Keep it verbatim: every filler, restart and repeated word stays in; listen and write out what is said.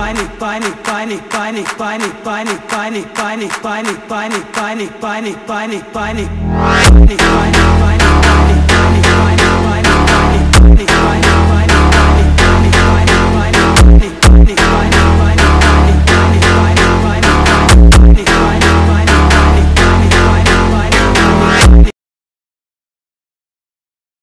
bunny, bunny, bunny, bunny, bunny, bunny, bunny, bunny, bunny, bunny, bunny, bunny, bunny, bunny, bunny, bunny, bunny.